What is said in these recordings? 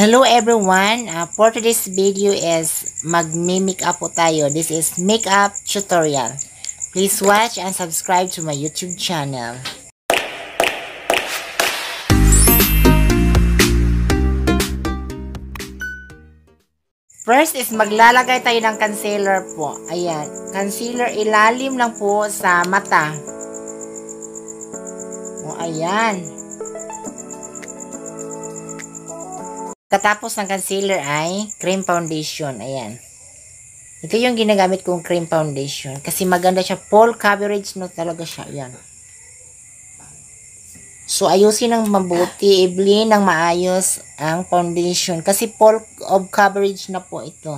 Hello everyone, for today's video is mag-makeup po tayo. This is makeup tutorial. Please watch and subscribe to my YouTube channel. First is maglalagay tayo ng concealer po. Ayan, concealer ilalim lang po sa mata. O ayan. Katapos ng concealer ay cream foundation. Ayan. Ito yung ginagamit kong cream foundation. Kasi maganda siya. Full coverage no talaga siya. Ayan. So, ayusin ng mabuti. I-blend ng maayos ang foundation. Kasi full of coverage na po ito.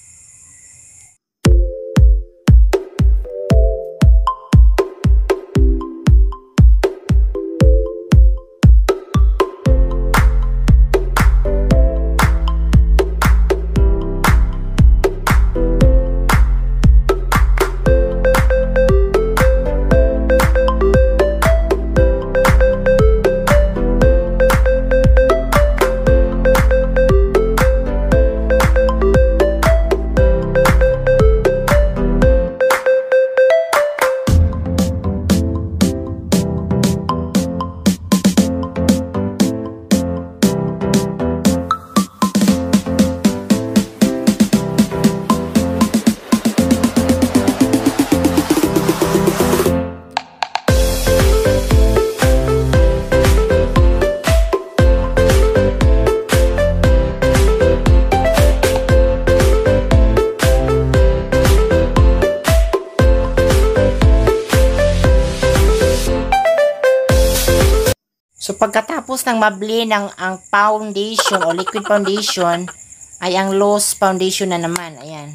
So, pagkatapos ng ma-blend ang foundation o liquid foundation, ay ang loose foundation na naman. Ayan.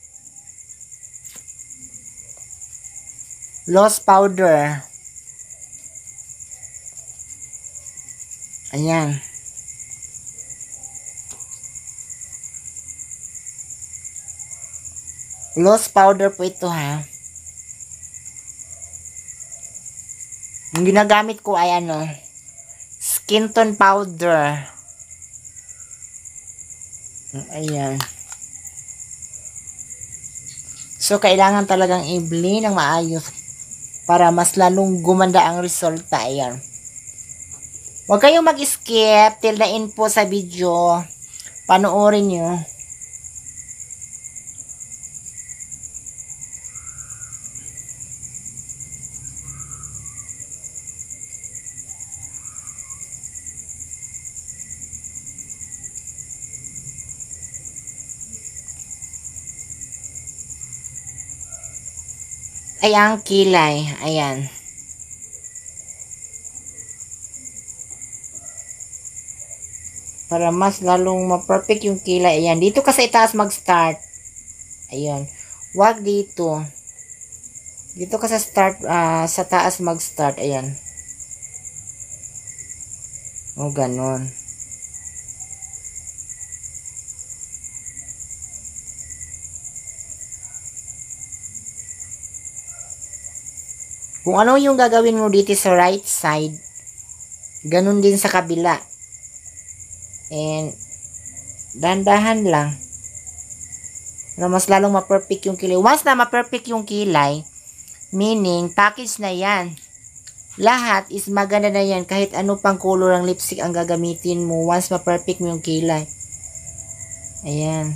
Loose powder. Ayan. Loose powder po ito ha. Yung ginagamit ko ay ano, skin tone powder. Ayan. So, kailangan talagang i-blend ng maayos para mas lalong gumanda ang resulta. Ayan. Huwag kayong mag-skip till the end po sa video. Panoorin nyo. Ay, ang kilay. Ayan. Para mas lalong ma-perfect yung kilay. Ayan. Dito ka sa itaas mag-start. Ayan. Huwag dito. Dito ka sa start, sa taas mag-start. Ayan. O, ganon. Kung ano yung gagawin mo dito sa right side, ganun din sa kabila. And, dahan-dahan lang. Na mas lalong ma-perfect yung kilay. Once na ma-perfect yung kilay, meaning, package na yan. Lahat is maganda na yan. Kahit ano pang color ang lipstick ang gagamitin mo. Once ma-perfect mo yung kilay. Ayan.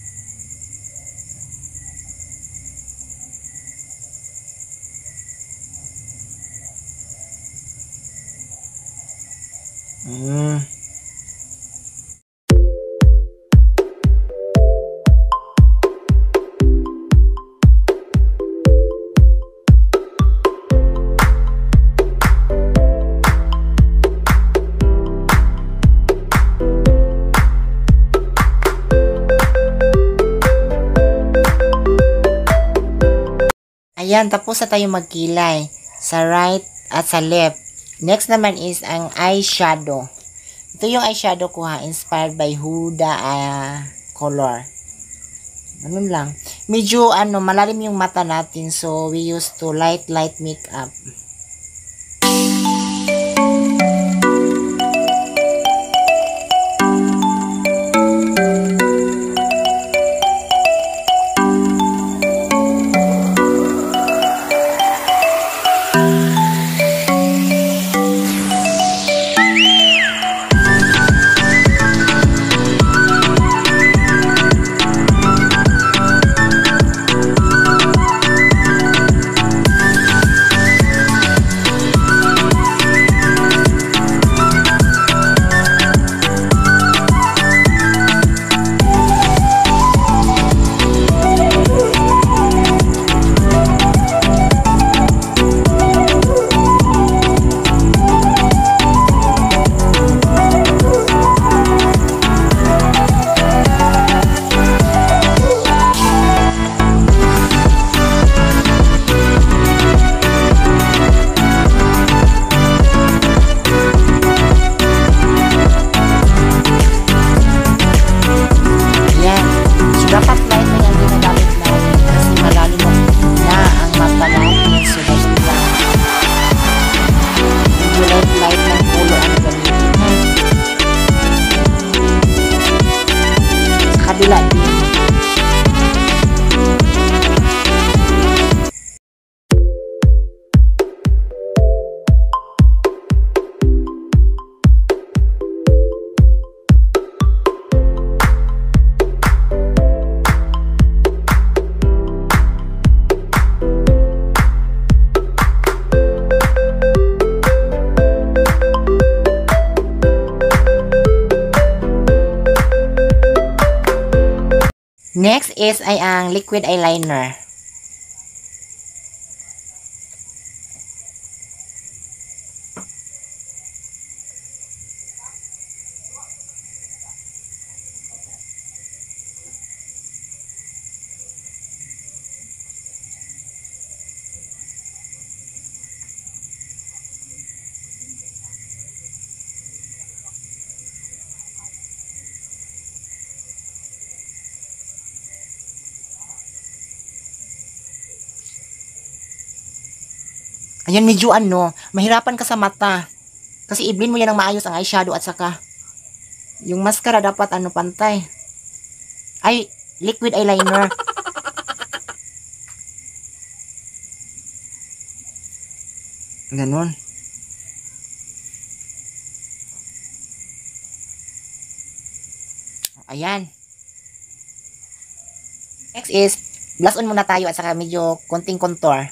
Ayan, tapos na tayo magkilay sa right at sa left. Next naman is ang eyeshadow. Ito yung eyeshadow ko ha, inspired by Huda color. Ganun lang. Medyo malalim yung mata natin, so we used to light makeup. Next is ay ang liquid eyeliner. Ayan, medyo mahirapan ka sa mata. Kasi i-blend mo yan ng maayos ang eyeshadow at saka yung mascara dapat pantay. Ay, liquid eyeliner. Ganon. Ayan. Next is, blush on muna tayo at saka medyo konting contour.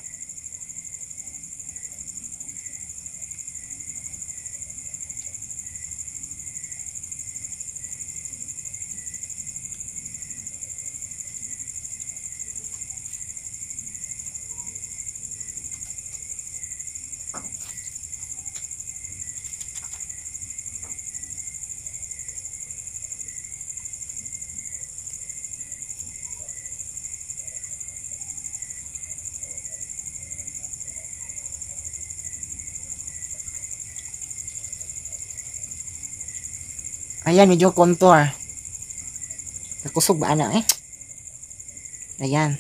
Ayan, medyo contour. Nakusog ba eh? Ayan.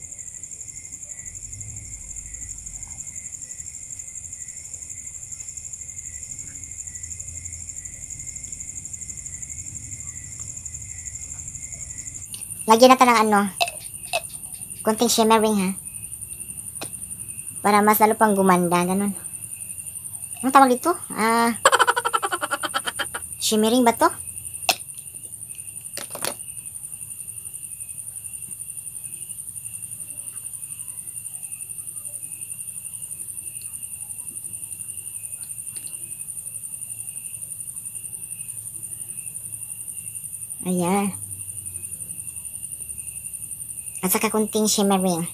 Lagyan natin ng konting shimmering ha. Para mas lalo pang gumanda, ganun. Anong tawag dito? Shimmering ba to? Ayan. At saka konting shimmering.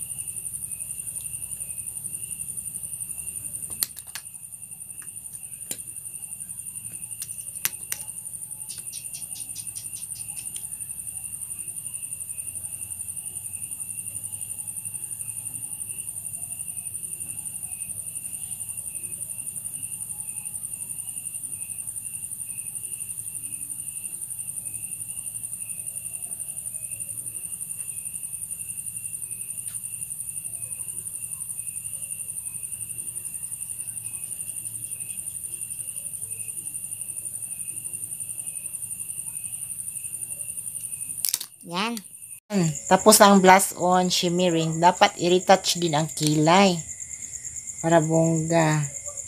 Yan. Tapos ang blush on shimmering, dapat i-retouch din ang kilay. Para bongga.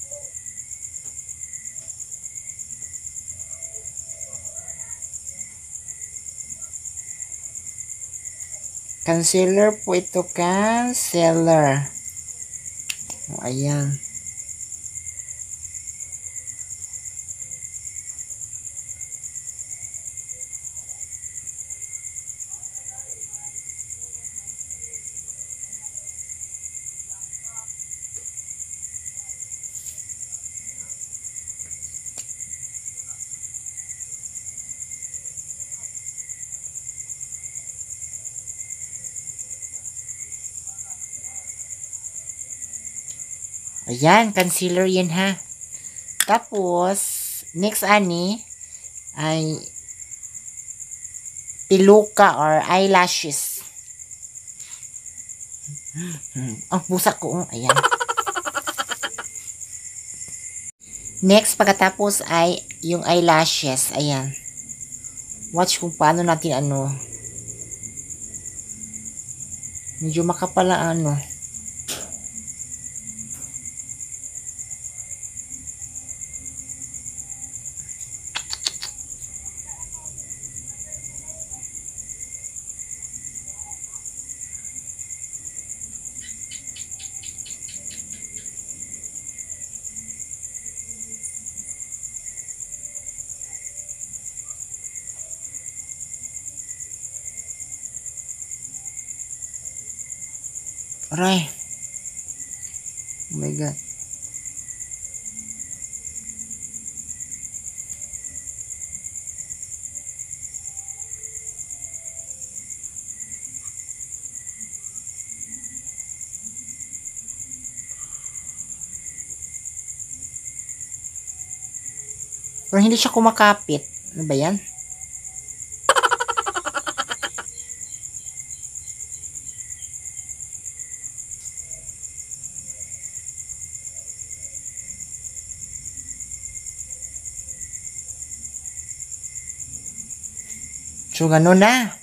Concealer po ito, concealer. O, ayan. Ayan, concealer yan ha. Tapos, next ay piluka or eyelashes. Busak ko. Ayan. Next, pagkatapos ay yung eyelashes. Ayan. Watch kung paano natin medyo makapal ang Aray. Oh my God. Pero hindi siya kumakapit. Ano ba yan? So, gano'n na.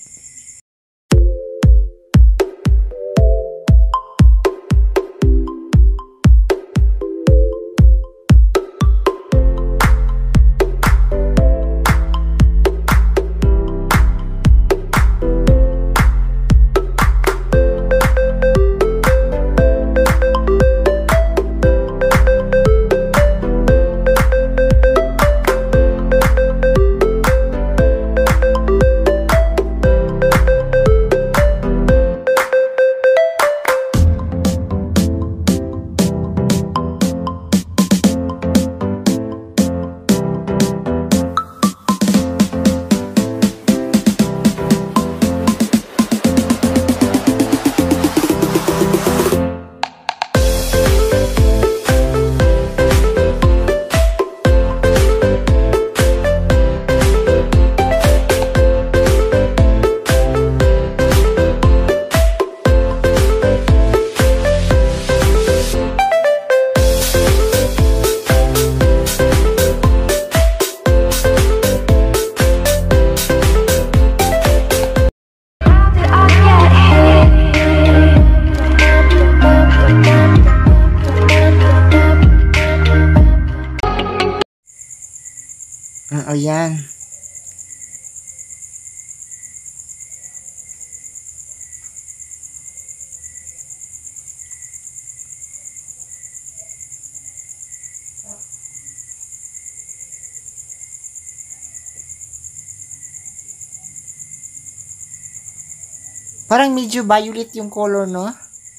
Ayan. Parang medyo violet yung color, no?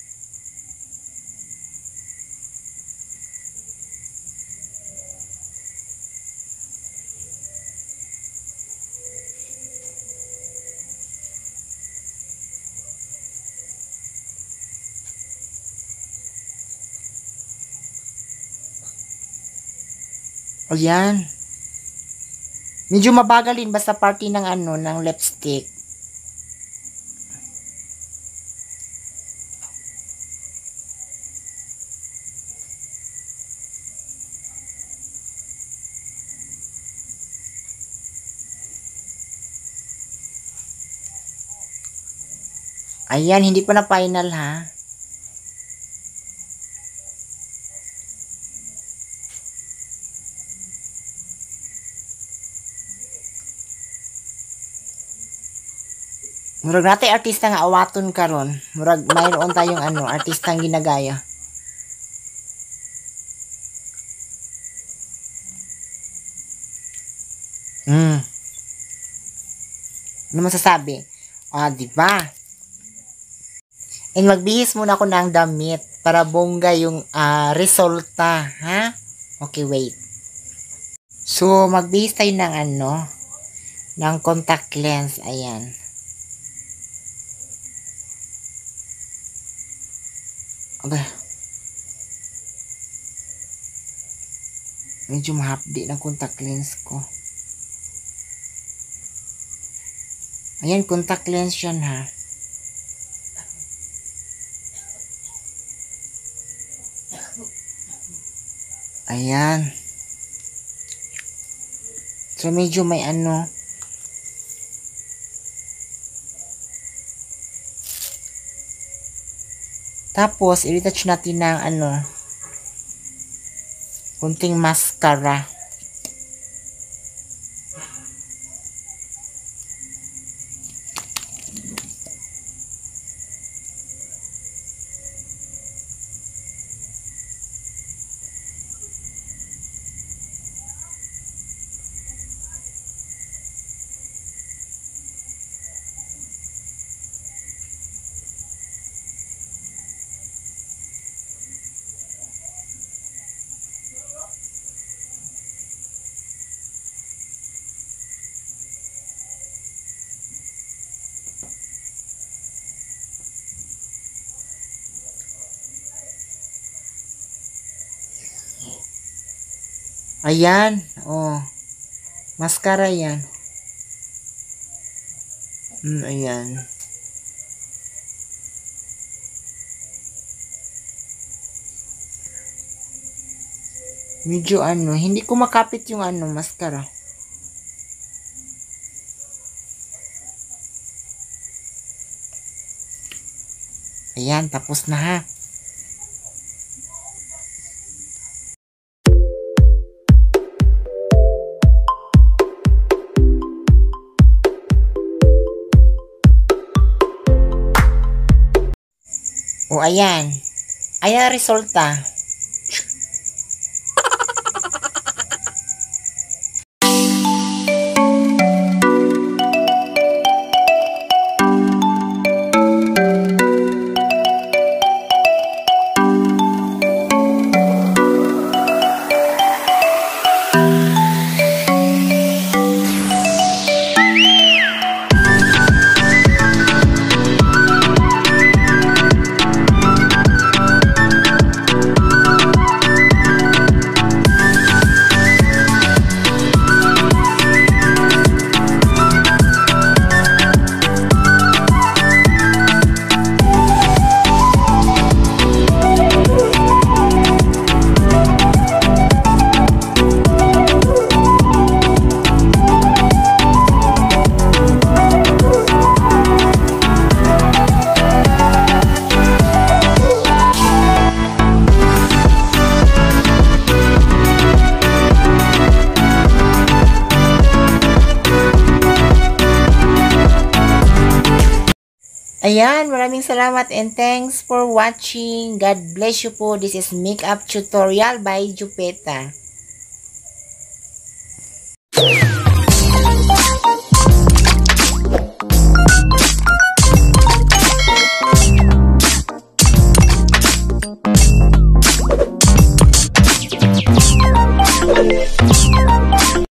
Ayan. Medyo mabagalin basta party ng ng lipstick. Ayan, hindi pa na final ha. Murag natin artista nga awaton karon. Murag mayroon tayong artistang ginagaya. Ano masasabi? Di ba? And magbihis muna ako ng damit para bongga yung resulta, ha? Okay, wait. So, magbihis tayo ng ng contact lens. Ayan. Okay. Medyo mahapdi ng contact lens ko. Ayan, contact lens yan ha. Ayan. So, medyo may Tapos, i-retouch natin ng kunting mascara. Ayan. Oh. Mascara yan. Ayan. Medyo hindi ko makapit yung mascara. Ayan, tapos na ha. O, ayan. Ayan ang resulta. Ayan, maraming salamat and thanks for watching. God bless you po. This is Makeup Tutorial by Jupeta.